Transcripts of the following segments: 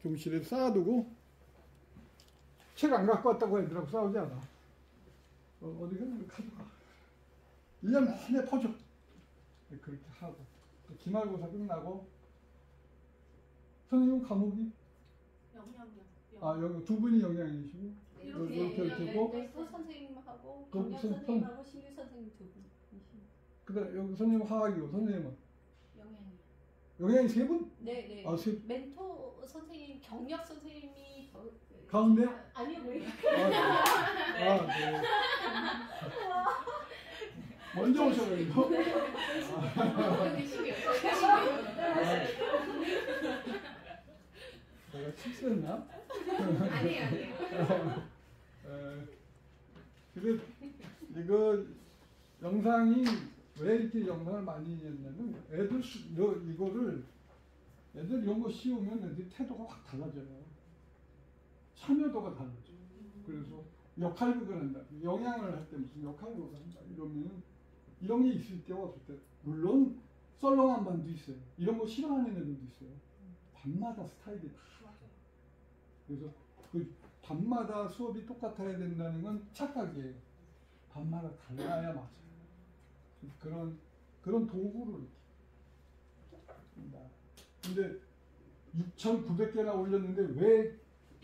교실에 쌓아두고 책 안 갖고 왔다고 애들하고 싸우지 않아. 어디가 가져가. 1년 내내 퍼줘. 그렇게 하고 기말고사 끝나고 선생님 과목이 여기 두 분이 영양이시고 이렇게 되고 또 선생님하고 경영 선생님하고 신규 선생님 두 분이시고 그다음 여기 선생님 화학이고 선생님은 영양이요. 영양이 세 분? 네네. 아, 세... 멘토 선생님 경력 선생님이 가운데? 아니요 왜? 네. 먼저 오셔가지고. 내가 실수했나? 아니에요. 근데 이거 영상이 왜 이렇게 영상을 많이 했냐면 애들 이런 거 씌우면 애들 태도가 확 달라져요. 참여도가 달라져. 그래서 역할극을 한다. 영양을 할 때 무슨 역할극을 한다. 이러면 이런 게 있을 때와 없을 때 물론 썰렁한 반도 있어요. 이런 거 싫어하는 애들도 있어요. 반마다 스타일이 다 맞아요. 그래서 그 반마다 수업이 똑같아야 된다는 건 착각이에요. 반마다 달라야 맞아요. 그런 도구를 이렇게. 근데 6,900개나 올렸는데 왜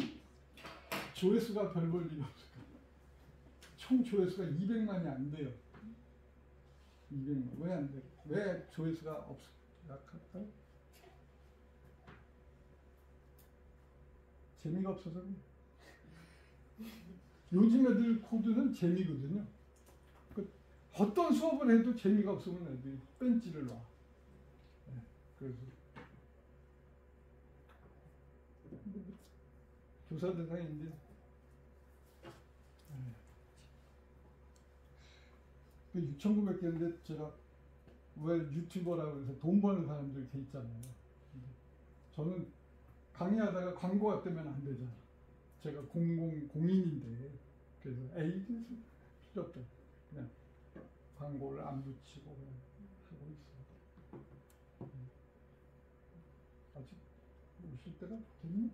조회수가 별 볼 일이 없을까? 총 조회수가 200만이 안 돼요. 200만. 왜 안 돼요? 왜 조회수가 약할까요? 재미가 없어서 그래요. 요즘 애들 코드는 재미거든요. 어떤 수업을 해도 재미가 없으면 애들이 뺀지를 놔. 네, 그래서 교사 대상인데 6,900개인데 제가 왜 유튜버라고 해서 돈 버는 사람들 돼 있잖아요. 저는 강의하다가 광고가 뜨면 안 되잖아. 제가 공인인데 그래서 에이 필요 없다. 그냥 광고를 안 붙이고 그냥 하고 있어요. 아직 오실 때가 됐나?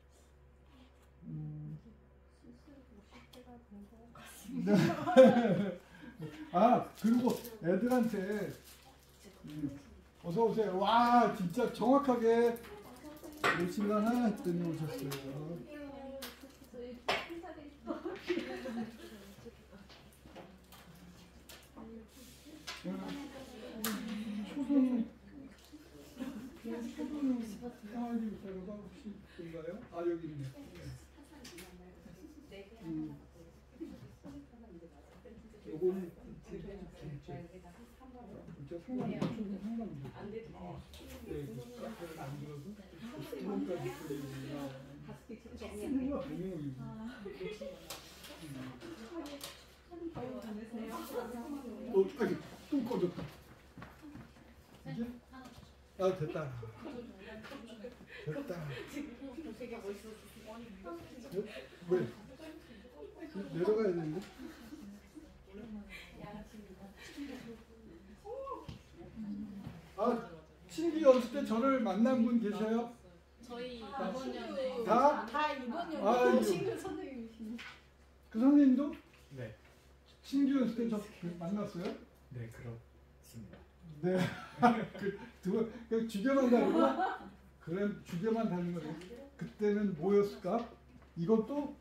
오실 때가 된 것 같습니다. 아 그리고 애들한테 어서 오세요. 와 진짜 정확하게 몇 시간 하나 했더니 오셨어요. 초등 상황이 자료가 혹시 있던가요? 아 여기 있네. 요거는 진짜 상관없어요. 안 돼도 네, 카페를 안 들어서 수능까지 쓰는 거 아니에요. 아니 또 꺼졌다. 이제? 아 됐다. 됐다. 왜? 내려가야 되는데? 아, 친기 연습 때 저를 만난 분 계셔요? 저희 이번 년에 다 이번 년에 신규 선생님이십니다. 그 선생님도? 네. 친기 연습 때 저 만났어요? 네, 그렇습니다. 네. 그 주제만 다르고 그래 주제만 다른 거예요. 그때는 뭐였을까? 이것도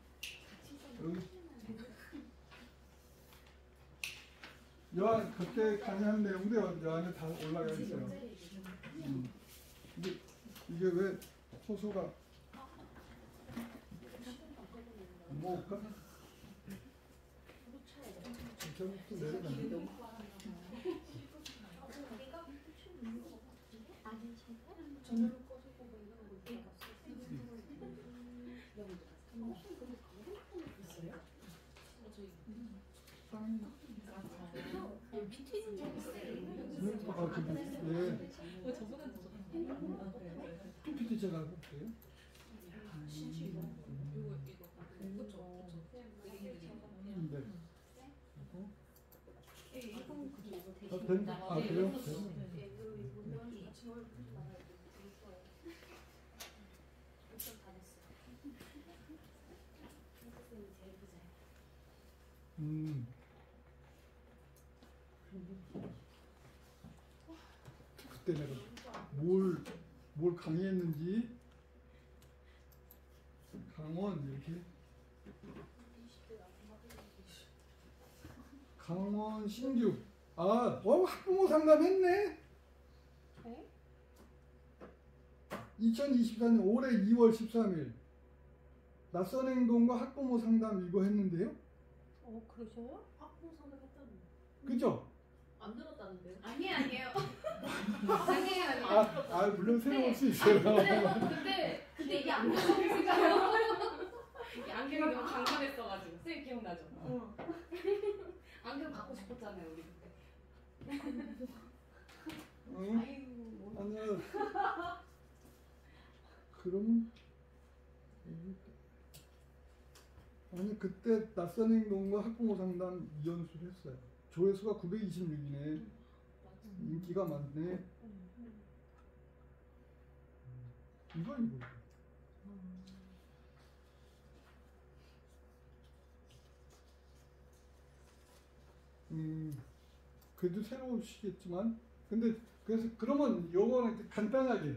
여한 그때 강의한 내용도 여한에 다 올라가 있어요. 근데 이게 왜 호소가 뭐까? 진짜 또 내려가네. 전화로 꺼지고 뭐 이런 거 있어요? PPT 제가 할게요. 네. 아 그래요? 그때 내가 뭘 강의했는지 강원 이렇게 강원 신규 학부모 상담했네. 네? 2024년 올해 2월 13일 낯선 행동과 학부모 상담 이거 했는데요. 그러셔요? 학부모 상담했다는 그죠? 안 들었다는데요? 아니에요. 아니에요. 물론 새로울 수 있어요. 근데 이게 안 들었으니까요. 이게 안경이 너무 강렬했어가지고 쌤 기억나죠? 안경 갖고 싶었잖아요 우리 그때. 응? 아이고. 아니야. 그럼 아니 그때 낯선 행동과 학부모 상담 2연수를 했어요. 조회수가 926이네. 인기가 많네. 이거. 그래도 새로우시겠지만, 근데 그래서 그러면 요거는 간단하게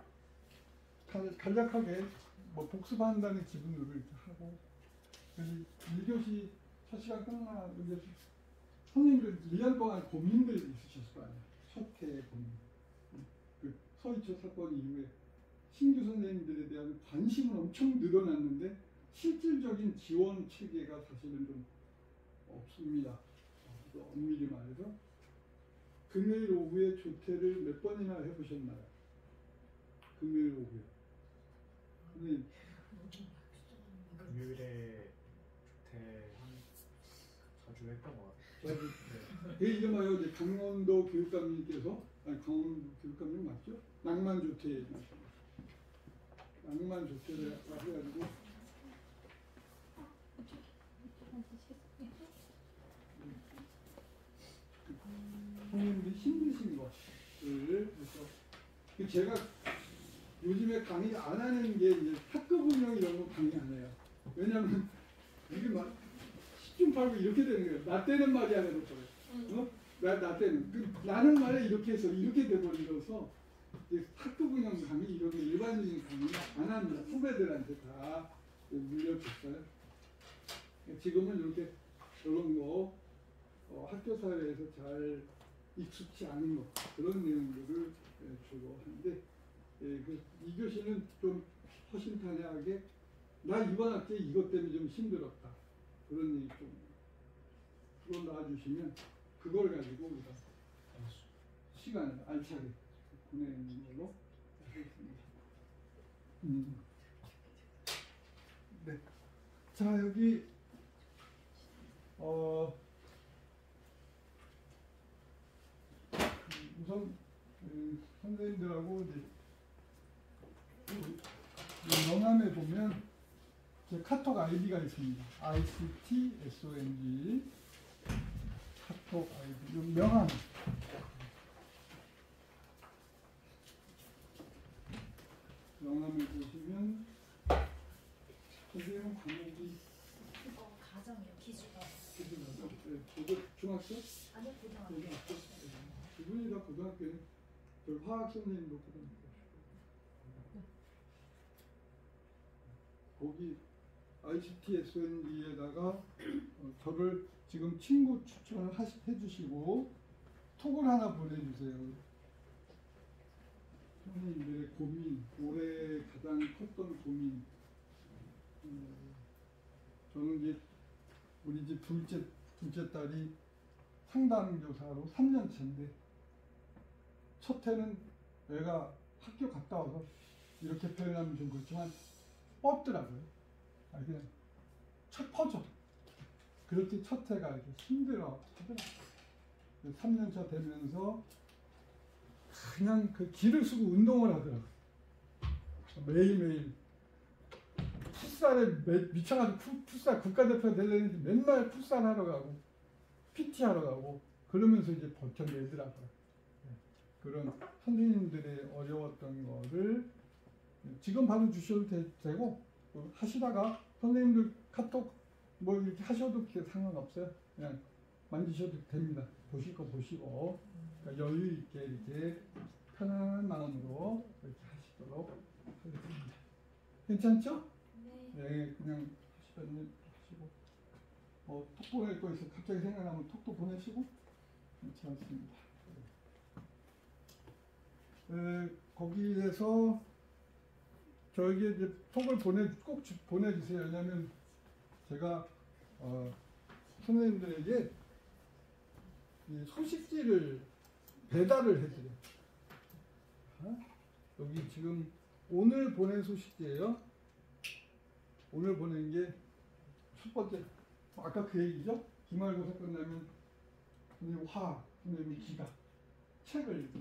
간략하게 뭐 복습한다는 기분으로 이렇게 하고, 그래서 1교시 첫 시간 끝나고 이제 선생님들 1년 동안 고민들 있으셨을 거 아니에요. 첫 해의 고민. 그 서희초 사건 이후에 신규 선생님들에 대한 관심은 엄청 늘어났는데 실질적인 지원 체계가 사실은 좀 없습니다. 엄밀히 말해서 금요일 오후에 조퇴를 몇 번이나 해보셨나요? 금요일 오후에. 선생님. 금요일에 한 자주 했던 것 같아요. 이게 말이에요. 이제 강원도 교육감님께서 강원도 교육감님 맞죠? 낭만 조퇴 낭만 조퇴를 해가지고 선생님들이 힘드신 것을 해서 제가 요즘에 강의 안 하는 게 이제 학급 운영 이런 거 강의 안 해요. 왜냐면 이게 막 10중 8구 이렇게 되는 거예요. 나 때는 말이 안 해도 그래. 나 때는 나는 말에 이렇게 해서 이렇게 돼버려서 학급 운영 강의 이런 게 일반적인 강의 안 합니다. 후배들한테 다 물려줬어요. 지금은 이렇게 이런 거 학교 사회에서 잘 익숙치 않은 것 그런 내용들을 주로 하는데 그 2교시는 좀 허심탄회하게 나 이번 학기에 이것 때문에 좀 힘들었다 그런 얘기 좀 그걸 놔주시면 그걸 가지고 우리가 시간을 알차게 보내는 걸로 하겠습니다. 네. 자 여기 우선 선생님들하고 이제 명함에 보면 제 카톡 아이디가 있습니다. ICTSONG 카톡 아이디 명함 명함을 보시면 선생님은 과목이 가정이요 기술과. 저도 중학교? 아니요 고등학교. 두 분이 다 고등학교에 저 화학 선생님도 고등학교 거기 ICTSND에다가 저를 지금 친구 추천을 해주시고 톡을 하나 보내주세요. 선생님들의 고민, 올해 가장 컸던 고민. 저는 이제 우리 집 둘째 딸이 상담교사로 3년 차인데 첫 해는 애가 학교 갔다 와서 이렇게 표현하면 좀 그렇지만 뻗더라고요. 그냥 첫 퍼져. 그렇게 첫 해가 이렇게 힘들어 하더라고요. 3년 차 되면서 그냥 그 기를 쓰고 운동을 하더라고요. 매일매일 풋살에 미쳐가지고 풋살 국가대표 되려는지 맨날 풋살 하러 가고 PT 하러 가고 그러면서 이제 버텨내더라고요. 그런 선생님들의 어려웠던 거를 지금 바로 주셔도 되고 하시다가 선생님들 카톡 뭐 이렇게 하셔도 상관없어요. 그냥 만지셔도 됩니다. 보실 거 보시고 그러니까 여유 있게 이렇게 편안한 마음으로 이렇게 하시도록 하겠습니다. 괜찮죠? 네, 그냥 하시던 일 하시고 톡 보낼 거 있어 갑자기 생각나면 톡도 보내시고 괜찮습니다. 거기에서 저에게 이제 톡을 꼭 보내주세요. 왜냐하면 제가 선생님들에게 이 소식지를 배달을 해드려요. 여기 지금 오늘 보낸 소식지예요. 오늘 보낸 게 첫 번째 아까 그 얘기죠. 기말고사 끝나면 선생님 화학, 선생님 기가 책을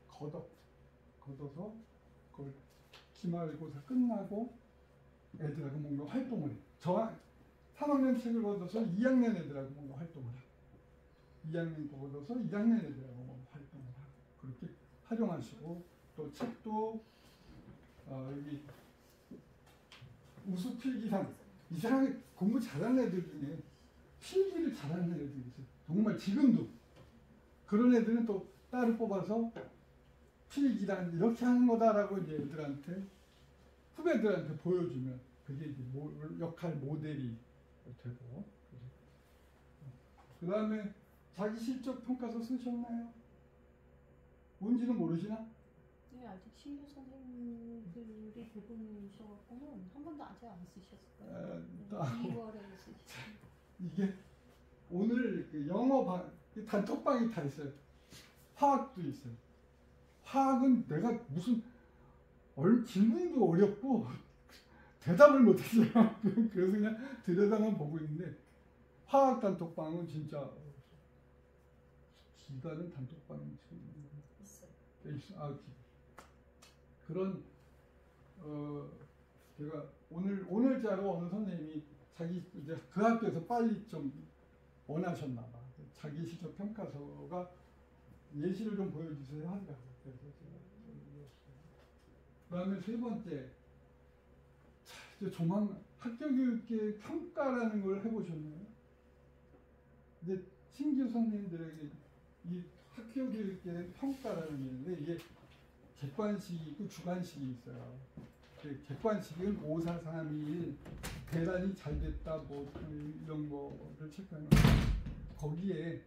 걷어서 그걸 기말고사 끝나고 애들하고 뭔가 활동을 해요. 3학년 책을 걷어서 2학년 애들하고 뭔가 활동을 하고 2학년 거 걷어서 2학년 애들하고 뭔가 활동을 하고 그렇게 활용하시고 또 책도 여기 우수 필기상 이상하게 공부 잘하는 애들 중에 필기를 잘하는 애들이 있어요. 정말 지금도 그런 애들은 또 따로 뽑아서 필기란 이렇게 하는 거다라고 이제 애들한테 후배들한테 보여주면 그게 이제 역할 모델이 되고. 그 다음에 자기 실적 평가서 쓰셨나요? 뭔지는 모르시나? 네, 아직 신규 선생님들이 대부분이셔갖고는 한 번도 아직 안 쓰셨을 거예요. 2월에 쓰셨어요. 이게 오늘 그 영어 단톡방이 다 있어요. 화학도 있어요. 화학은 내가 무슨 질문도 어렵고 대답을 못했어요. 그래서 그냥 들여다만 보고 있는데 화학 단톡방은 진짜 기가는 단톡방이 있어요. 그런 제가 오늘자로 어느 선생님이 자기 이제 그 학교에서 빨리 좀 원하셨나 봐. 자기 실적 평가서가 예시를 좀 보여주세요 하더라고요. 그래서 제가 그다음에 세 번째, 이제 조만간 학교교육계 평가라는 걸 해보셨나요? 이제 신규 선생님들에게 이 학교교육계 평가라는 게 있는데 이게 객관식이 있고 주관식이 있어요. 객관식은 5, 4, 3, 2, 1 대단히 잘 됐다 뭐 이런 거를 체크하는 거예요. 거기에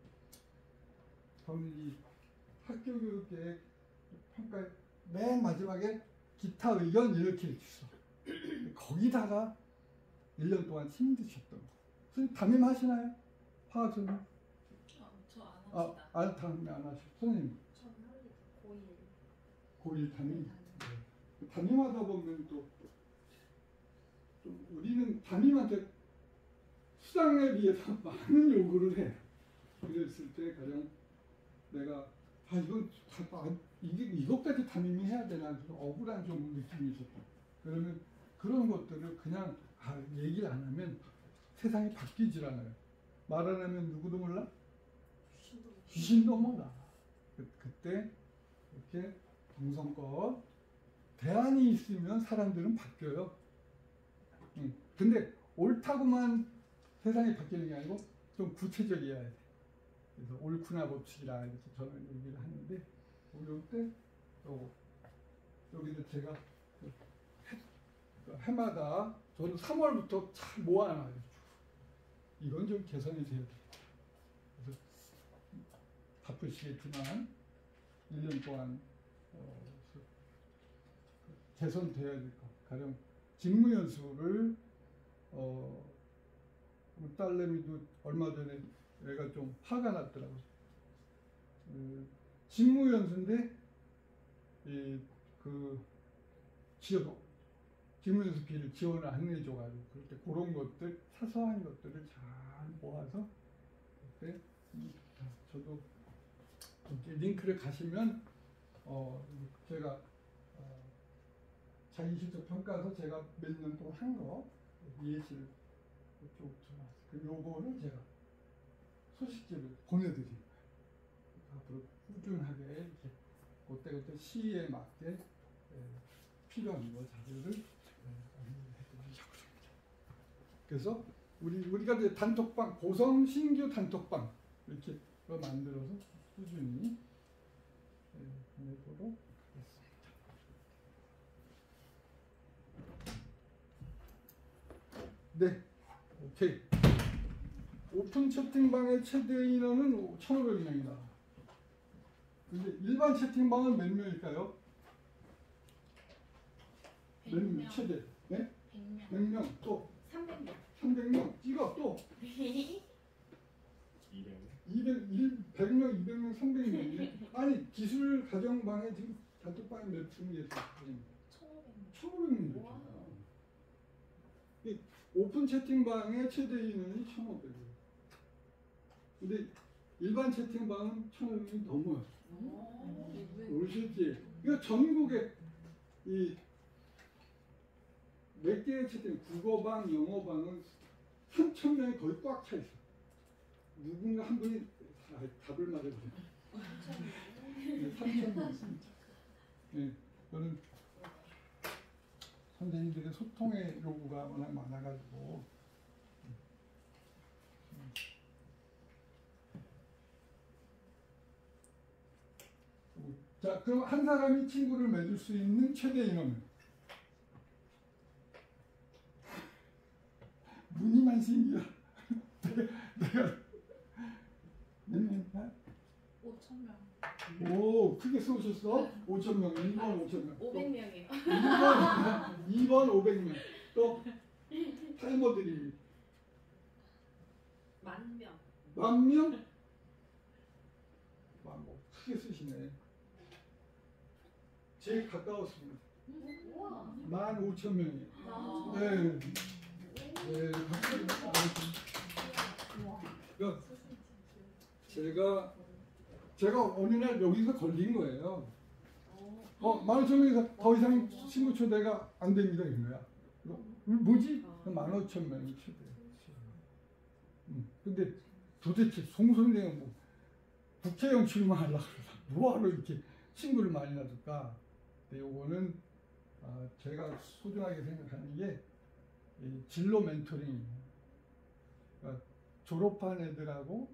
저는 이 학교교육계 평가 맨 마지막에 기타 의견 이렇게 주셔. 거기다가 1년 동안 힘드셨던 거. 선생님 담임하시나요? 화학 선생님? 저안 합니다. 담임 안 하시고 선생님? 저는 합니다. 고1 담임? 네. 담임하다 보면 또 좀 우리는 담임한테 수당에 비해서 많은 요구를 해. 그랬을 때 가령 내가 이것까지 담임이 해야 되나 억울한 좀 느낌이 있었다. 그러면 그런 것들을 그냥 얘기를 안 하면 세상이 바뀌질 않아요. 말 안 하면 누구도 몰라? 귀신도 몰라. 그때 이렇게 정성껏 대안이 있으면 사람들은 바뀌어요. 근데 옳다고만 세상이 바뀌는 게 아니고 좀 구체적이어야 돼. 그래서 옳구나 봅시다 이렇게 저는 얘기를 하는데 이때 여기도 제가 해마다 저는 3월부터 잘 모아놔요. 이건 좀 개선이 돼야 돼. 그래서 바쁘시겠지만 1년 동안 개선돼야 될 것. 가령 직무연수를 우리 딸내미도 얼마 전에 애가 좀 화가 났더라고요. 직무연수인데 직무연수비를 지원을 안 해줘가지고 그럴 때 그런 것들 사소한 것들을 잘 모아서 그때 저도 이렇게 링크를 가시면 제가 자기 실적 평가서 제가 몇 년 동안 한 거 예시를 쭉 들어왔어요. 요거를 제가 소식지를 보내드린 거예요. 앞으로 꾸준하게 이렇게 그때 시에 맞게 필요한 거 자료를 해드리려고 합니다. 그래서 우리가 이제 단톡방 고성 신규 단톡방 이렇게 만들어서 꾸준히 보내도록 하겠습니다. 네, 오케이. 오픈 채팅방의 최대 인원은 1,500명이다. 근데 일반 채팅방은 몇 명일까요? 몇 명? 최대? 네? 100명. 100명 또 300명. 300명 찍어 또 200명? 100명, 200명, 300명이네. 아니 기술 가정방에 지금 단톡방에 몇 명이 있어요? 1,500명. 1,500명. 오픈 채팅방의 최대 인원이 1,500명. 근데 일반 채팅방은 1,500명이 넘어요. 모르셨지? 이거 전국에 이 몇 개의 채팅, 국어방, 영어방은 3,000명이 거의 꽉 차 있어. 누군가 한 분이 답을 말해주세요. 3,000명 있습니다. 네, 저는 선생님들의 소통의 요구가 워낙 많아가지고 자, 그럼 한 사람이 친구를 맺을 수 있는 최대 인원은 무늬만심이야. 내가 몇 명이야? 5,000명. 오, 크게 쏘셨어? 5,000명, 1번 5,000명. 500명이요. 2번 500명. 또 타이머들이 10,000명. 10,000명? 뭐 크게 쓰시네. 제일 가까웠습니다. 우와. 15,000명이에요. 아. 네. 네, 가까웠습니다. 그러니까 제가 어느 날 여기서 걸린 거예요. 15,000명에서 더 이상 친구 초대가 안 됩니다. 이런 거야. 뭐지? 15,000명이 초대. 근데 도대체 송선생은 뭐 국회의원 출마하려고 그러다 뭐하러 이렇게 친구를 많이 놔둘까? 근데 요거는 제가 소중하게 생각하는 게 이 진로 멘토링이에요. 그러니까 졸업한 애들하고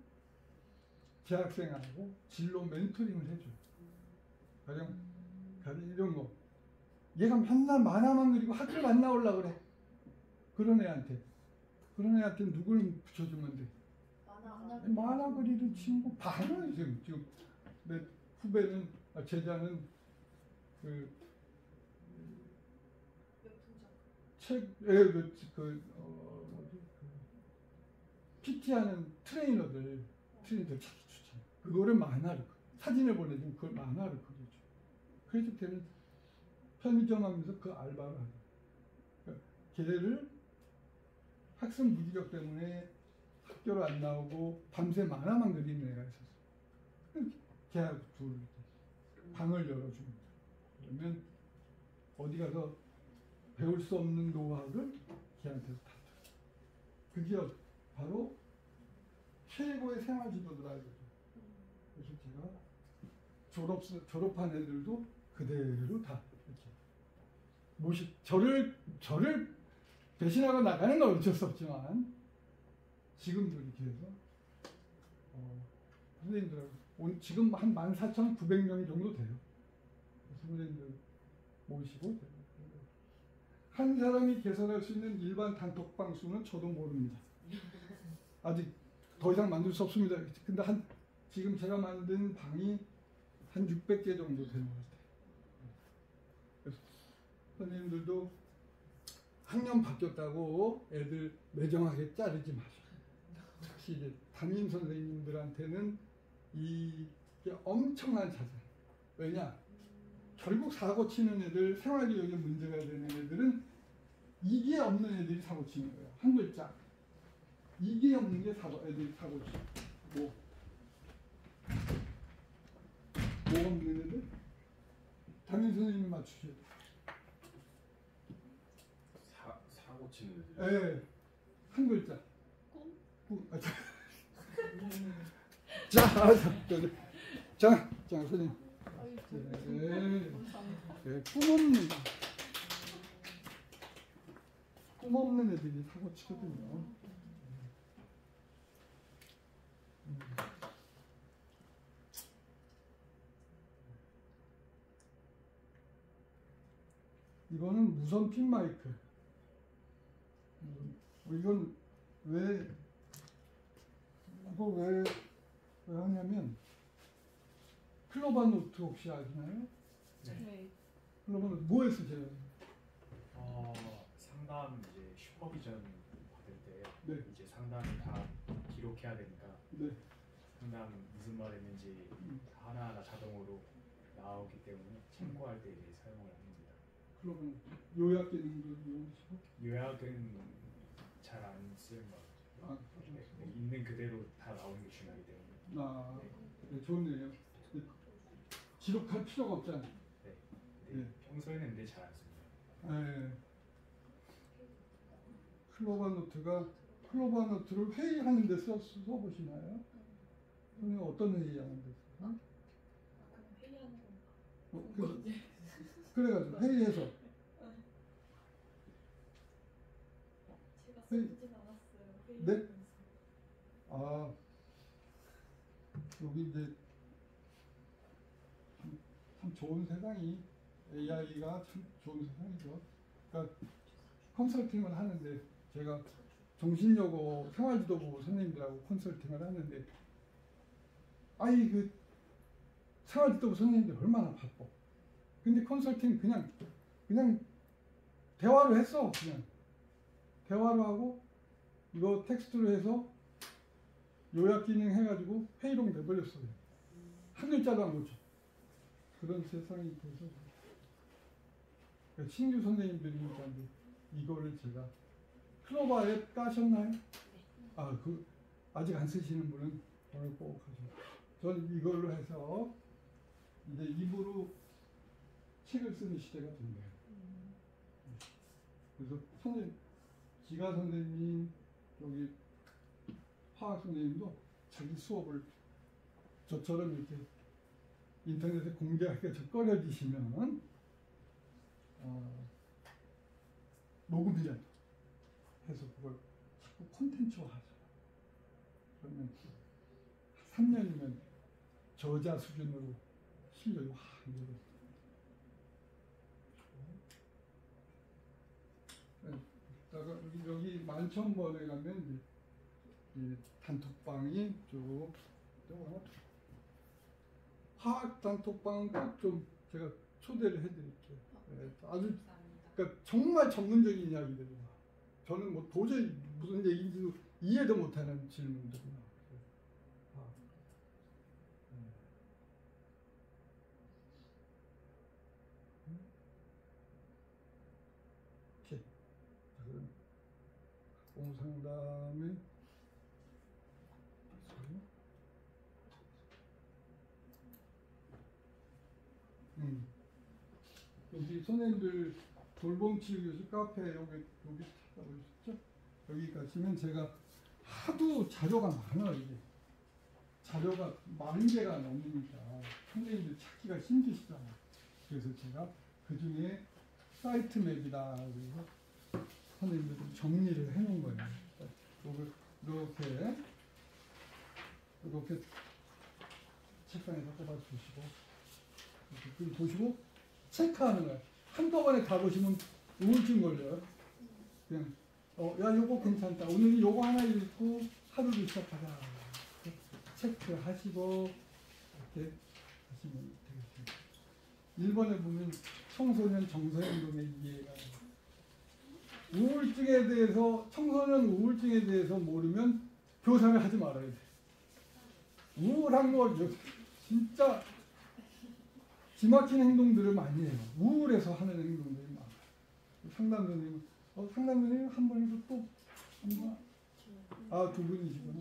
재학생하고 진로 멘토링을 해줘요. 가령 이런 거. 얘가 맨날 만화만 그리고 학교를 안 나오려고 그래. 그런 애한테 누굴 붙여주면 돼? 만화 그리는 친구 많아요. 지금 내 후배는 제자는 그 PT하는 트레이너들 찾기 추천. 그거를 만화로 사진을 보내주면 그걸 만화로 그려줘. 그래서 걔는 편의점 하면서 그 알바를 하죠. 그러니까 걔를 학습 무기력 때문에 학교를 안 나오고 밤새 만화만 그리는 애가 있었어. 걔하고 둘 방을 열어줍니다. 그러면 어디 가서 배울 수 없는 노하우를 걔한테서 다 줘. 그게 바로 최고의 생활 지도자라고. 그래서 제가 졸업한 애들도 그대로 다 이렇게 저를 배신하고 나가는 건 어쩔 수 없지만 지금도 이렇게 해서 선생님들하고 지금 한 14,900명 정도 돼요. 선생님들 모시고 한 사람이 개설할 수 있는 일반 단톡방 수는 저도 모릅니다. 아직 더 이상 만들 수 없습니다. 근데 지금 제가 만든 방이 한 600개 정도 되는 것 같아요. 그래서 선생님들도 학년 바뀌었다고 애들 매정하게 자르지 마세요. 특히 이제 담임 선생님들한테는 이게 엄청난 자세. 왜냐? 결국 사고 치는 애들, 생활교육에 문제가 되는 애들은 이게 없는 애들이 사고 치는 거예요. 한 글자. 이게 없는 게 애들이 사고 치고. 뭐 없는 애들? 담임 선생님이 맞추셔야 돼요. 사고 치는 애들. 네. 한 글자. 꿈. 자, 선생님. 네, 꿈 없는 애들이 사고 치거든요. 이거는 무선 핀 마이크. 이건 왜 이거 왜 하냐면 클로바 노트 혹시 아시나요? 네. 클로바 노트 뭐에 쓰세요? 상담 이제 슈퍼비전 받을 때 네. 이제 상담을 다 기록해야 되니까 네. 상담 무슨 말 했는지 하나하나 자동으로 나오기 때문에 참고할 때 이제 사용을 합니다. 클로바 노트 요약 기능도 이용하시고. 요약은 잘 안 쓰는 것 같아요. 네, 있는 그대로 다 나오는 게 중요하기 때문에. 네, 좋네요. 네. 기록할 필요가 없잖아요. 네. 평소에는 근데 잘 안 씁니다. 네. 클로바 노트를 회의하는 데 써보시나요? 선생님 어떤 회의하는 데 써요? 회의하는 건가? 그래가지고 회의해서 제가 회의- 써보진 않았어요. 네? 회의하면서. 아 여기 이제 참 좋은 세상이 AI가 참 좋은 세상이죠. 그러니까 컨설팅을 하는데 제가 정신여고 생활지도부 선생님들하고 컨설팅을 하는데 아이 그 생활지도부 선생님들 얼마나 바빠. 근데 컨설팅 그냥 대화로 했어. 그냥 대화로 하고 이거 텍스트로 해서 요약 기능 해가지고 회의록 내버렸어요. 한 글자도 안 고쳐. 그런 세상이 돼서 그러니까 신규 선생님들이니까 이제 이거를 제가 클로바 앱 까셨나요? 그 아직 안 쓰시는 분은 오늘 꼭 하셔요. 저는 이걸로 해서 이제 입으로 책을 쓰는 시대가 됐네요. 그래서 선생님, 지가 선생님, 여기 화학 선생님도 자기 수업을 저처럼 이렇게 인터넷에 공개하기가 좀 꺼려지시면 녹음이라도 해서 그걸 자꾸 콘텐츠화 하죠. 그러면 3년이면 저자 수준으로 실력이 확 늘어요. 여기 만천번에 가면 이제 단톡방이 쭉 화학 단톡방은 꼭 좀 제가 초대를 해드릴게요. 네, 아주 그러니까 정말 전문적인 이야기들이 나. 저는 뭐 도저히 무슨 얘기인지도 이해도 못하는 질문들이 나. 공상담에 여기 선생님들 돌봄치유교실 카페 여기 찾아보셨죠? 여기 가시면 제가 하도 자료가 많아요. 이게 자료가 10,000개가 넘으니까 선생님들 찾기가 힘드시잖아요. 그래서 제가 그 중에 사이트 맵이다 그래서 선생님들 좀 정리를 해놓은 거예요. 이렇게 책상에서 꼽아주시고 이렇게 보시고 체크하는 거예요. 한꺼번에 다 보시면 우울증 걸려요. 그냥 야 요거 괜찮다. 오늘 요거 하나 읽고 하루를 시작하자. 체크하시고 이렇게 하시면 되겠습니다. 1번에 보면 청소년 정서행동의 이해가 우울증에 대해서 청소년 우울증에 대해서 모르면 교사를 하지 말아야 돼. 우울한 거 진짜 기막힌 행동들을 많이 해요. 우울해서 하는 행동들이 많아요. 상담 선생님은 상담 선생님 한 번에도 또 한 번. 두 분이시구나.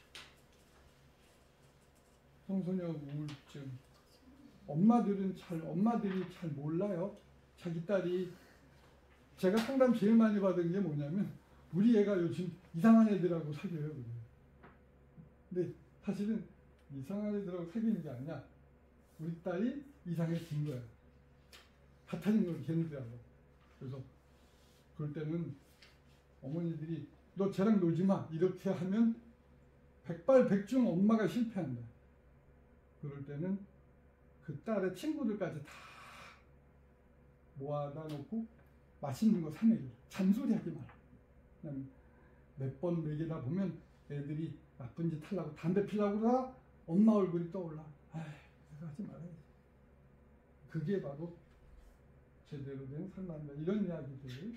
청소년 우울증. 엄마들이 잘 몰라요. 자기 딸이 제가 상담 제일 많이 받은 게 뭐냐면 우리 애가 요즘 이상한 애들하고 사귀어요. 그래요. 근데 사실은 이상한 애들하고 사귀는 게 아니야. 우리 딸이 이상해진 거야. 같아진 걸 걔네들하고. 그래서 그럴 때는 어머니들이 너 쟤랑 놀지 마 이렇게 하면 백발백중 엄마가 실패한다. 그럴 때는 그 딸의 친구들까지 다 모아다 놓고 맛있는 거 사 먹여. 잔소리 하지 마라. 그냥 몇 번 먹이다 보면 애들이 나쁜 짓 하려고 담배 피려고 그러다 엄마 얼굴이 떠올라. 아이, 그거 하지 말아야지. 그게 바로 제대로 된 삶입니다. 이런 이야기들.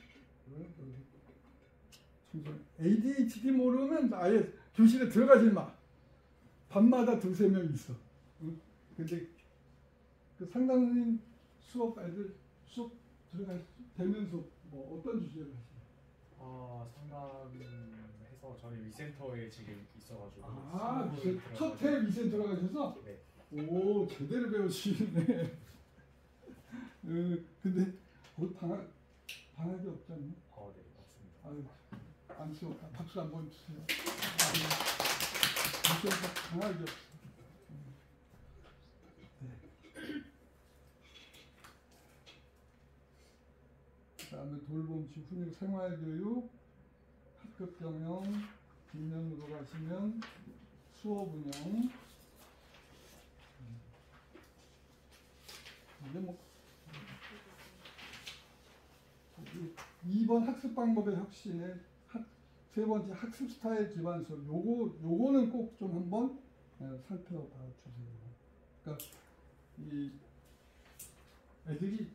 ADHD 모르면 아예 교실에 들어가지 마. 밤마다 2-3명 있어. 응? 근데 그 상담 선생님 수업 애들 수업 되면서 뭐 어떤 주제를 하시나요? 상담해서 저는 위센터에 지금 있어가지고 첫해 위센터 가셔서 네. 오 제대로 배우시네. 근데 곧 방학이 없잖아요. 네 맞습니다. 아유, 안수 박수 한번 주세요. 방학이 없어. 네. 그다음에 돌봄치 훈육 생활교육 학급 경영 뒷면으로 가시면 수업 운영 이제 뭐 2번 학습 방법의 혁신에 세 번째 학습 스타일 기반 수업 요거는 꼭 좀 한번 살펴봐 주세요. 그러니까 이 애들이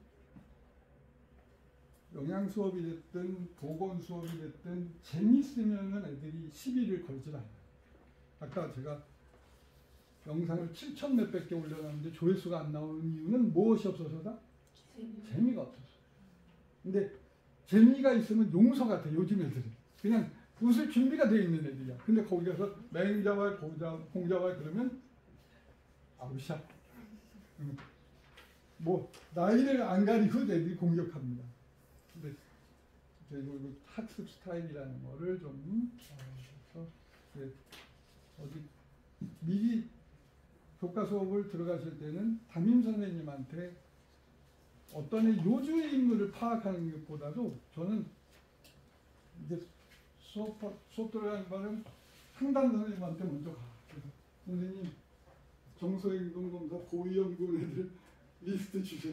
영양 수업이 됐든 보건 수업이 됐든 재미있으면은 애들이 시비를 걸질 않아요. 아까 제가 영상을 7,000 몇백 개 올려놨는데 조회수가 안 나오는 이유는 무엇이 없어서다? 재미가 없어서. 근데 재미가 있으면 용서 같아. 요즘 애들은 그냥 웃을 준비가 돼 있는 애들이야. 근데 거기 가서 맹자와 공자와 그러면 아우샤. 뭐 나이를 안 가리고 애들이 공격합니다. 근데 그 학습 스타일이라는 거를 좀 어디 미리 교과 수업을 들어가실 때는 담임 선생님한테 어떤 요주 인물을 파악하는 것보다도 저는 이제 수업 들어가는 바는 상담 선생님한테 먼저 가. 그래서 선생님 정서행동검사 고위험군 애들 리스트 주세요.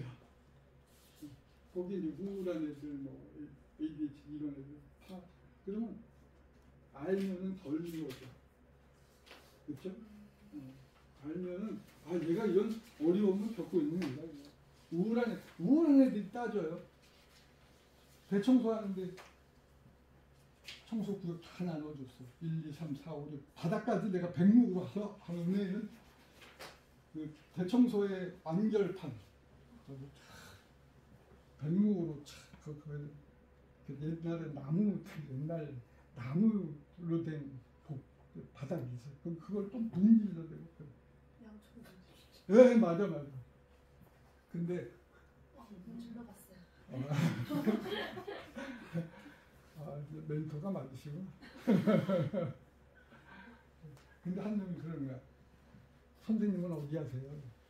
거기 이제 우울한 애들 뭐 ADHD 이런 애들 파. 그러면 알면은 덜 미워져. 그렇죠? 알면은 얘가 이런 어려움을 겪고 있는 거다. 우울한 애들이 따져요. 대청소하는데 청소구역 다 나눠줬어. 1, 2, 3, 4, 5, 6 바닥까지 내가 백목으로 하는 애는 그 대청소의 완결판 백목으로 그 옛날에 옛날 나무로 된 바닥이 있어. 그럼 그걸 또 문질러 대고. 네, 맞아. 근데 멘토가 맞으시고. 근데 한 놈이 그러는 거야. 선생님은 어디 하세요?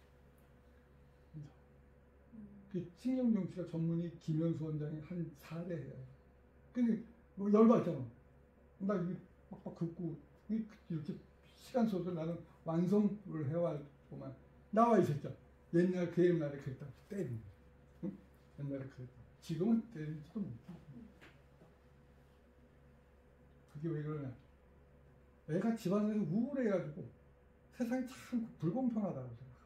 그 신경정치가 전문의 김현수 원장이 한 사례예요. 근데 뭐 열받잖아. 나 이게 빡빡 긋고 이렇게 시간 써서 나는 완성을 해왔구만. 나와 이 새끼야. 옛날 그 옛날에 그랬다. 때리는. 응? 옛날에 그랬다. 지금은 때리지도 못해. 그게 왜 그러냐? 애가 집안에서 우울해가지고 세상이 참 불공평하다고 생각해.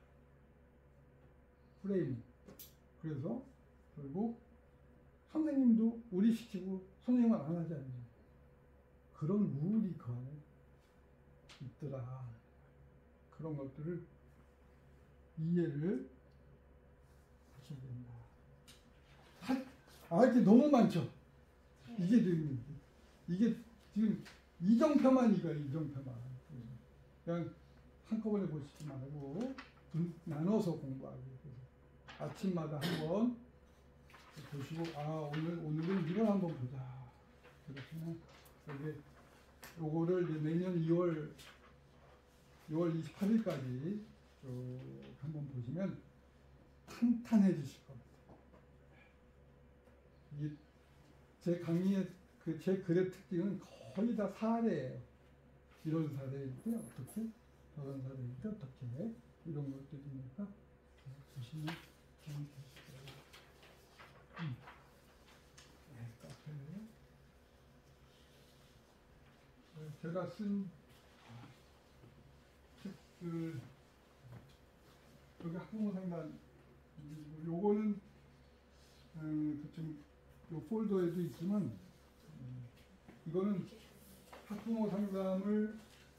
프레임. 그래서 결국 선생님도 우리 시키고 선생님은 안 하지 않니? 그런 우울이 그 안에 있더라. 그런 것들을 이해를 하셔야 된다. 이게 너무 많죠? 이게 지금 이정표만 이거예요. 이정표만. 그냥 한꺼번에 보시지 말고 나눠서 공부하고 아침마다 한번 보시고 오늘은 이걸 한번 보자. 그렇지만 요거를 내년 2월 28일까지 쭉 한번 보시면 탄탄해지실 겁니다. 제 강의의 제 글의 특징은 거의 다 사례예요. 이런 사례일 때 어떻게, 저런 사례일 때 어떻게, 이런 것들이니까 보시면 되실 거예요. 제가 쓴 책들 여기 학부모 상담 요거는 지금 요 폴더에도 있지만 이거는 학부모 상담을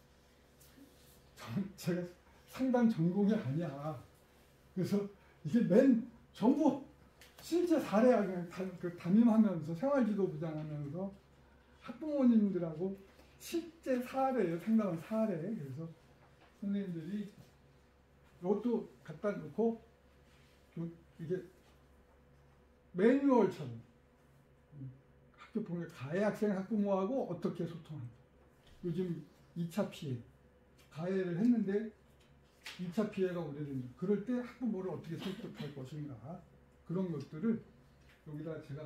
제가 상담 전공이 아니야. 그래서 이게 전부 실제 사례야. 그냥 담임하면서 생활지도부장 하면서 학부모님들하고 실제 사례예요. 상담한 사례. 그래서 선생님들이 이것도 갖다 놓고 이게 매뉴얼처럼 학교 폭력 가해 학생 학부모하고 어떻게 소통한다. 요즘 2차 피해 가해를 했는데 2차 피해가 오래된다. 그럴 때 학부모를 어떻게 설득할 것인가. 그런 것들을 여기다 제가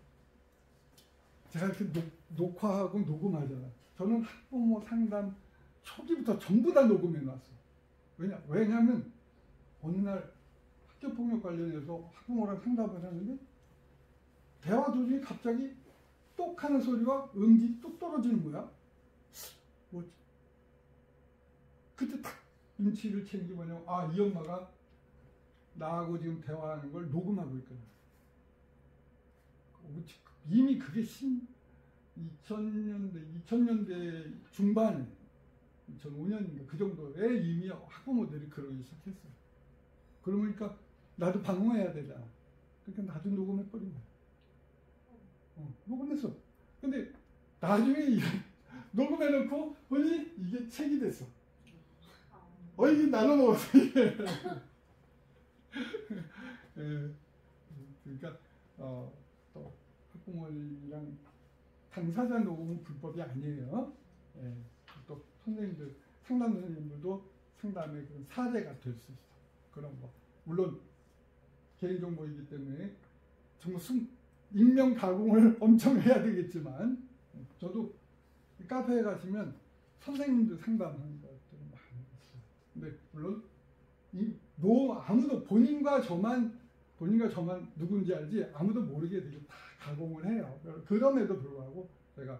이렇게 녹화하고 녹음하잖아. 저는 학부모 상담 초기부터 전부 다 녹음해 놨어. 왜냐하면 어느 날 학교폭력 관련해서 학부모랑 상담을 하는데 대화 도중에 갑자기 똑 하는 소리와 음질이 뚝 떨어지는 거야. 뭐지? 그때 딱 눈치를 채는 게 뭐냐면 이 엄마가 나하고 지금 대화하는 걸 녹음하고 있거든. 이미 그게 2000년대 중반에 2005년인가 그 정도에 이미 학부모들이 그러기 시작했어요. 그러니까 나도 방어해야 되잖아. 그러니까 나도 녹음해버린 거야. 녹음했어. 근데 나중에 녹음해놓고 보니 이게 책이 됐어. 이게 나눠 먹었어, 이게. 그러니까, 또 학부모님이랑 당사자 녹음은 불법이 아니에요. 또 선생님들, 상담 선생님들도 상담의 그런 사례가 될 수 있어. 그런 거. 물론, 개인정보이기 때문에 정말 익명 가공을 엄청 해야 되겠지만, 저도 카페에 가시면 선생님들 상담하는 것들이 많이 있어요. 근데 물론 아무도 본인과 저만 누군지 알지 아무도 모르게 되게 다 가공을 해요. 그럼에도 불구하고 제가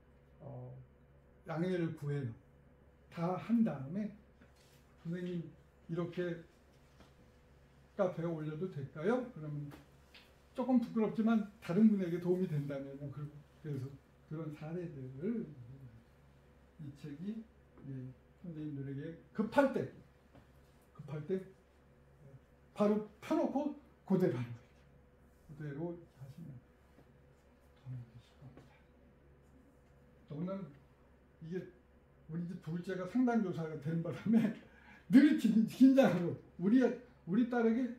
양해를 구해요. 다 한 다음에 선생님 이렇게 카페에 올려도 될까요? 그러면 조금 부끄럽지만 다른 분에게 도움이 된다면요. 그래서 그런 사례들을 이 책이 선생님들에게 급할 때 바로 펴놓고 그대로 하는 거예요. 그대로 하시면 도움이 되실 겁니다. 저는 이게 우리 집 둘째가 상담교사가 되는 바람에 늘 긴장하고 우리 딸에게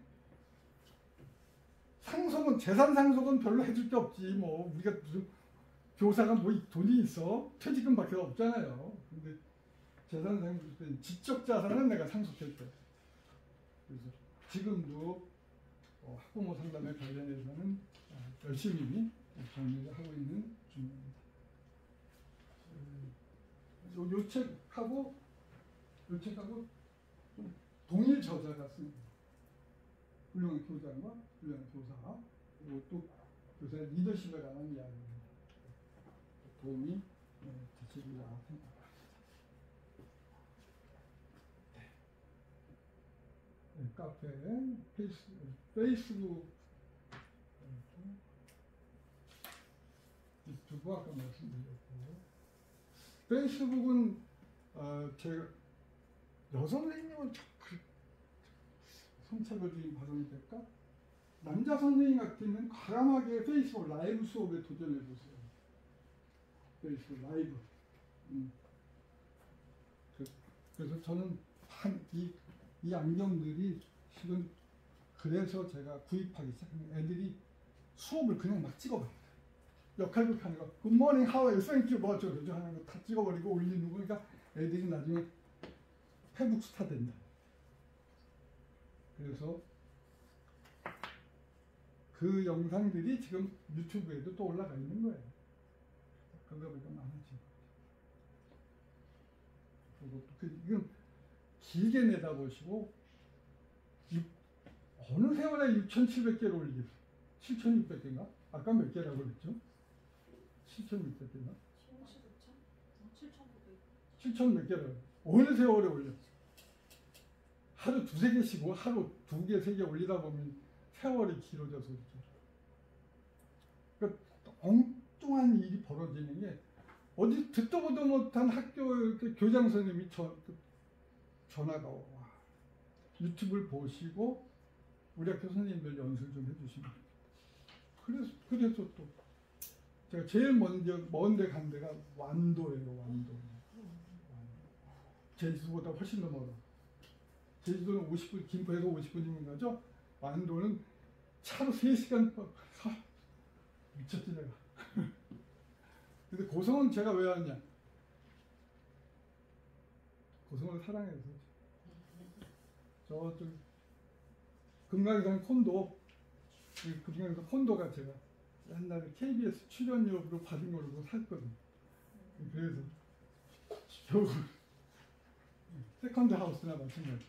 재산 상속은 별로 해줄 게 없지. 뭐 우리가 무슨 교사가 뭐 돈이 있어? 퇴직금밖에 없잖아요. 근데 재산 상속 때 지적 자산은 내가 상속할 거야. 그래서 지금도 학부모 상담에 관련해서는 열심히 정리를 하고 있는 중입니다. 요 책하고 좀 동일 저자가 쓴 훌륭한 교장과 훌륭한 교사, 그리고 또 교사의 리더십에 관한 이야기입니다. 도움이 되시리라 생각합니다. 카페, 페이스북 유튜브 아까 말씀드렸고, 페이스북은 제가 여성 선생님은 선착을 발언이 될까? 남자 선생님 같으면 과감하게 페이스북 라이브 수업에 도전해 보세요. 페이스북 라이브. 그래서 저는 이 안경들이 지금 그래서 제가 구입하기 시작한 애들이 수업을 그냥 막 찍어버려요. 역할극 하는 거, 굿모닝, 하와이, 땡큐, 뭐 저러죠 하는 거 다 찍어버리고 올리는 거. 그러니까 애들이 나중에 페북 스타 된다. 그래서 그 영상들이 지금 유튜브에도 또 올라가 있는 거예요. 그거 보니까 많아진 거죠. 이건 길게 내다보시고 어느 세월에 6,700개를 올리겠어요? 7,600개인가? 아까 몇 개라고 그랬죠? 7,600개인가? 7,500? 7,900. 7천 몇 개를 어느 세월에 올려. 하루 2-3개 씩 하루 2개, 3개 올리다 보면 세월이 길어져서 그렇죠. 그러니까 엉뚱한 일이 벌어지는 게 어디 듣도 보도 못한 학교 교장 선생님이 전화가 와. 유튜브를 보시고 우리 학교 선생님들 연습 좀 해주시면. 그래서 또 제가 제일 먼데 간 데가 완도예요. 완도. 제주도보다 훨씬 더 멀어. 제주도는 50분, 김포에서 50분이면 가죠. 완도는 차로 3시간 미쳤지 내가. 근데 고성은 제가 왜 왔냐? 고성을 사랑해서. 저쪽 금강산 콘도, 금강산 콘도가 제가 옛날에 KBS 출연료로 받은 걸로 샀거든요. 그래서 겨우 세컨드 하우스나 마찬가지.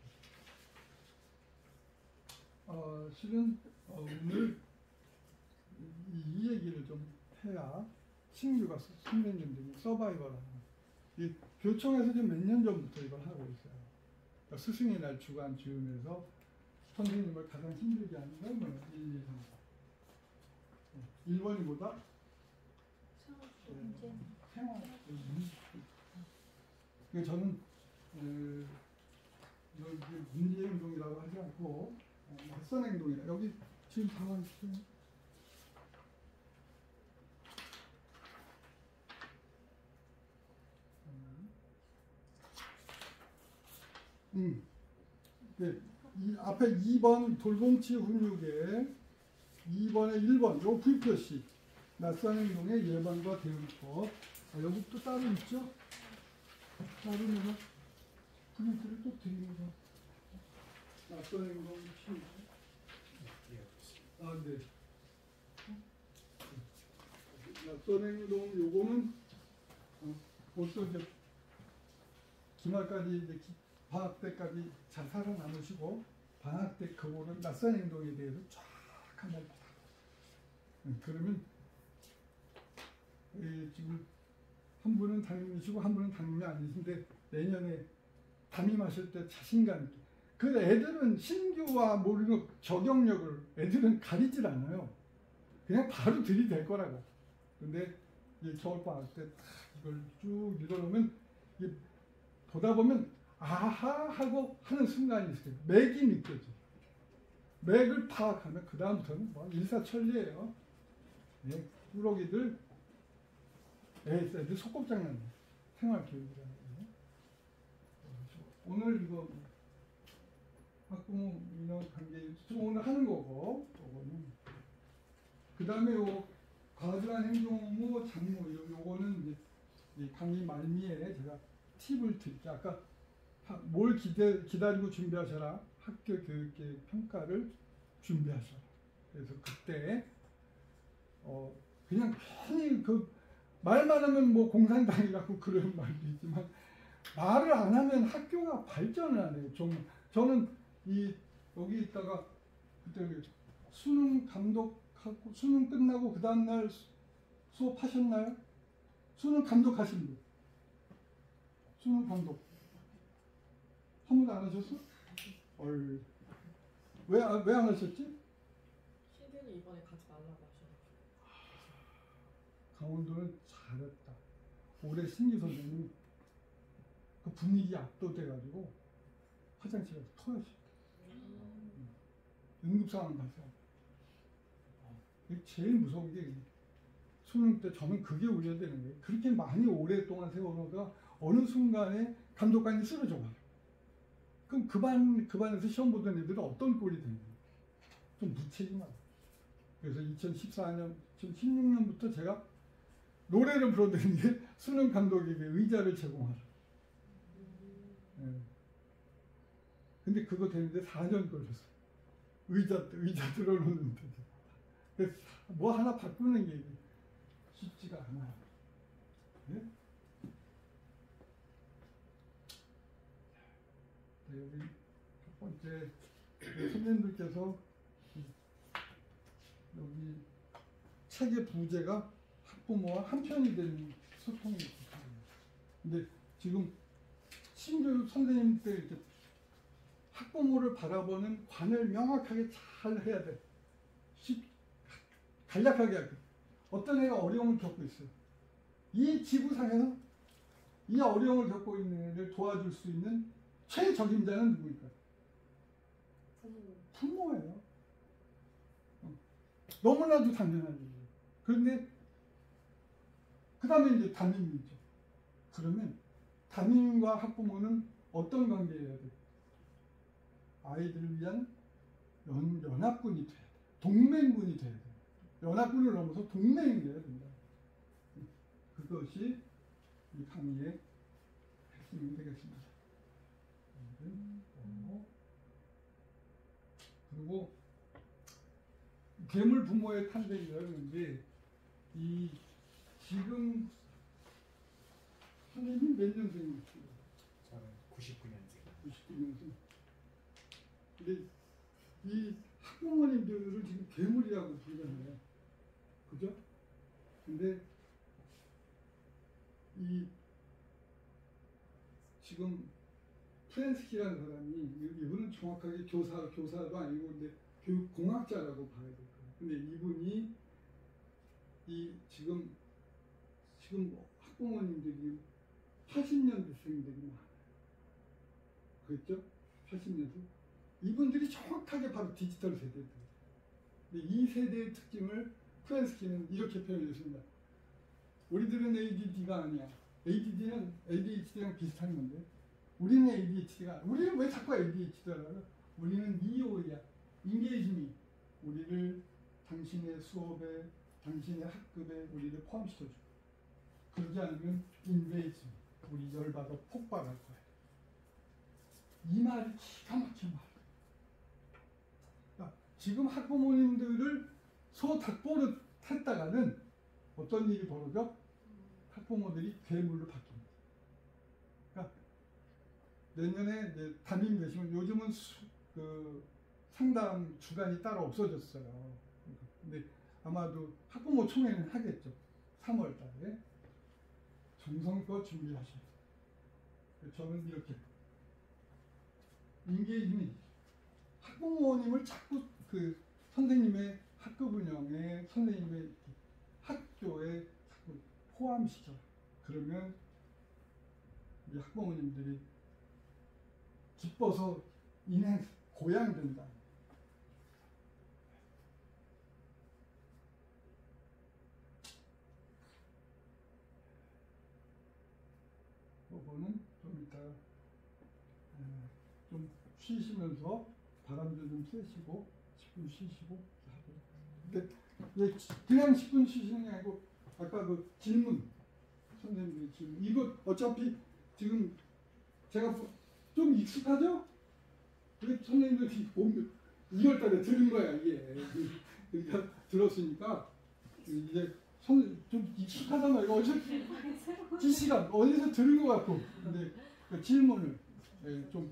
실은 오늘 이 얘기를 좀 해야 신규가 선배님들이 서바이벌하는. 이 교총에서 지금 몇 년 전부터 이걸 하고 있어요. 그러니까 스승의 날 주간 지으면서 선생님을 가장 힘들게 하는 건 1, 2, 3, 4. 1번이 뭐다? 생활. 저는 여기 문제 행동이라고 하지 않고 낯선 행동이다. 여기 지금 가만히 있어요. 네, 이 앞에 2번 돌봄치 훈육에 2번에 1번 요 불표시 낯선 행동의 예방과 대응법. 여기 또 따로 있죠? 따로 내가 프린트를 또 드립니다. 낯선 행동 치. 네. 낯선 행동 요거는 벌써 이제 기말까지 이제 방학 때까지 잘 살아남으시고 방학 때 그거는 낯선 행동에 대해서 쫙 한번 그러면 지금 한 분은 담임이시고 한 분은 담임이 아니신데 내년에 담임하실 때 자신감 있게. 그 애들은 신규와 모르는 적용력을 애들은 가리질 않아요. 그냥 바로 들이댈 거라고. 근데 겨울방학 때 이걸 쭉 읽어놓으면 보다 보면 아하 하고 하는 순간이 있어요. 맥이 느껴져. 맥을 파악하면 그 다음부터는 뭐 일사천리예요. 네, 꾸러기들 애들 소꿉장난 생활교육이라는 거예요. 오늘 이거 학부모 인원 관계 오늘 하는 거고, 그 다음에 요 과도한 행동 업무 장무 요거는 이제 강의 말미에 제가 팁을 드릴게요. 아까 뭘 기다리고 준비하셔라. 학교 교육계획 평가를 준비하셔라. 그래서 그때 그냥 괜히 말만 하면 뭐 공산당이라고 그런 말도 있지만 말을 안 하면 학교가 발전을 안 해요. 저는 여기 있다가 그때 수능 감독하고 수능 끝나고 그 다음날 수업하셨나요? 수능 감독하신 분. 수능 감독. 한 번도 안 하셨어? 왜 안 하셨지? 신규는 이번에 가지 말라고 하셔가지고. 강원도는 잘했다. 올해 신기 선생님 그 분위기 압도돼가지고 화장실에서 토하셨다. 응급상황 발생. 제일 무서운 게 수능 때 저는 그게 우려야 되는 거예요. 그렇게 많이 오랫동안 세워놓다가 어느 순간에 감독관이 쓰러져 봐요. 그럼 그 반에서 시험 보던 애들은 어떤 꼴이 되는 거예요? 좀 무책임하고. 그래서 2014년, 2016년부터 제가 노래를 부르던 게 수능 감독에게 의자를 제공하라. 네. 근데 그거 되는데 4년 걸렸어요. 의자 들어놓는데. 그래서 뭐 하나 바꾸는 게 쉽지가 않아요. 네? 여기 첫 번째 선생님들께서 여기 책의 부제가 학부모와 한편이 되는 소통이 있습니다. 근데 지금 신교육 선생님 때 이렇게 학부모를 바라보는 관을 명확하게 잘 해야 돼. 간략하게 하게. 어떤 애가 어려움을 겪고 있어요. 이 지구상에서 이 어려움을 겪고 있는 애를 도와줄 수 있는 최적임자는 누구일까요? 부모예요. 너무나도 당연한 일이에요. 그런데 그 다음에 이제 담임이죠. 그러면 담임과 학부모는 어떤 관계여야 돼요? 아이들을 위한 연합군이 돼야 돼요. 동맹군이 돼야 돼요. 연합군을 넘어서 동맹이 돼야 된다. 그것이 이 강의의 핵심이 되겠습니다. 그리고 괴물 부모의 탄생이라는 게 이 지금 선생님 몇 년생이세요? 저는 99년생. 99년생. 근데 이 학부모님들을 지금 괴물이라고 부르잖아요. 그죠? 근데 이 지금 프렌스키라는 사람이 이분은 정확하게 교사도 아니고 근데 교육공학자라고 봐야 될 거예요. 근데 이분이 이 지금 학부모님들이 80년대생들이 많아요. 그랬죠? 80년대. 이분들이 정확하게 바로 디지털 세대들. 근데 이 세대의 특징을 프렌스키는 이렇게 표현했습니다. 우리들은 ADD가 아니야. ADD는 ADHD랑 비슷한 건데 우리는 ADHD가 우리는 왜 자꾸 ADHD라고? 우리는 EO야. 인게이지미. 우리를 당신의 수업에 당신의 학급에 우리를 포함시켜줘. 그러지 않으면 인베이지. 우리 열받아 폭발할 거야. 이 말이 기가 막힌 말. 그러니까 지금 학부모님들을 소닥보를 했다가는 어떤 일이 벌어져? 학부모들이 괴물로 바뀝니다. 그러니까 내년에 이제 담임 되시면 요즘은 그 상담 주간이 따로 없어졌어요. 근데 아마도 학부모 총회는 하겠죠. 3월 달에. 정성껏 준비하셔야 돼요. 저는 이렇게 인게이지먼트 학부모님을 자꾸 그 선생님의 학급 운영에 선생님의 학교에 자꾸 포함시켜요. 그러면 우리 학부모님들이 기뻐서 인생 고향된다. 이거는 좀 이따 좀 쉬시면서 바람도 좀 쐬시고 10분 쉬시고 하고. 근데 그냥 10분 쉬시는 게 아니고 아까 그 질문 선생님들의 질문 이거 어차피 지금 제가 좀 익숙하죠? 그래 선생님들이 2월 달에 들은 거야 이게. 그러니까 들었으니까 이제 좀 익숙하잖아. 이거 어디서 지시가 어디서 들은 것 같고. 근데 그 질문을 좀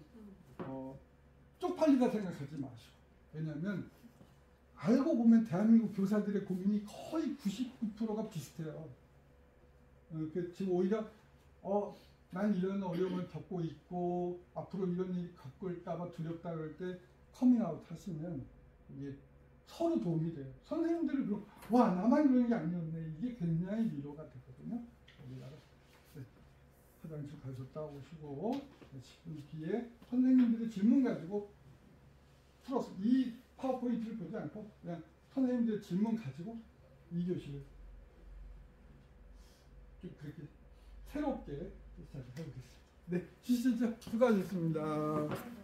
쪽팔리다 생각하지 마시고. 왜냐하면 알고 보면 대한민국 교사들의 고민이 거의 99%가 비슷해요. 지금 오히려 난 이런 어려움을 겪고 있고 앞으로 이런 일이 겪을까봐 두렵다 그럴 때 커밍아웃 하시면 이게 서로 도움이 돼요. 선생님들이 와 나만 그런 게 아니었네. 이게 굉장히 위로가 되거든요. 우리나라 화장실 가셨다 오시고 10분 뒤에 선생님들의 질문 가지고 풀어서 이 파워포인트를 보지 않고 그냥 선생님들의 질문 가지고 2교시를 좀 그렇게 새롭게 시작해 보겠습니다. 네, 수고하셨습니다.